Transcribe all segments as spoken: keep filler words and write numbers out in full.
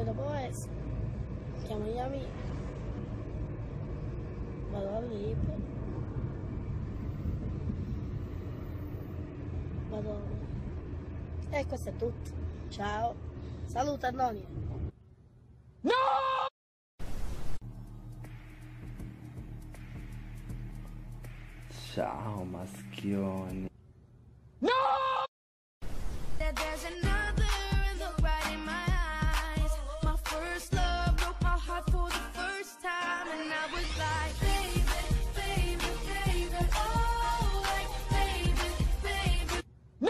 dopo essere, chiamo gli amici, vado al libro, vado, e questo è tutto. Ciao, saluta Antonio. No! Ciao maschioni. No! There's another look right in my eyes. My first love broke my heart for the first time, and I was like, baby, baby, baby, oh, like, baby, baby. No!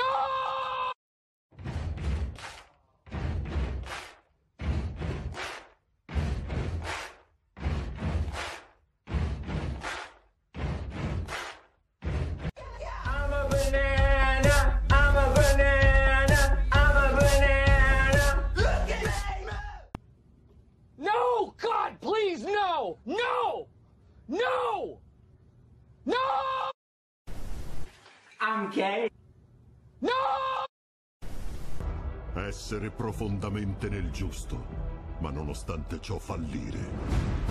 I'm a banana, I'm a banana, I'm a banana. Look at me! No, God, please, no! No! No! No! I'm gay. No! Essere profondamente nel giusto, ma nonostante ciò fallire.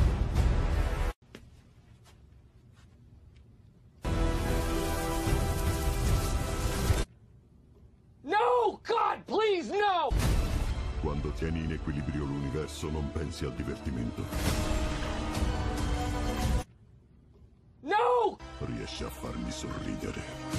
No, God, please, no! Quando tieni in equilibrio l'universo non pensi al divertimento. No! Riesci a farmi sorridere.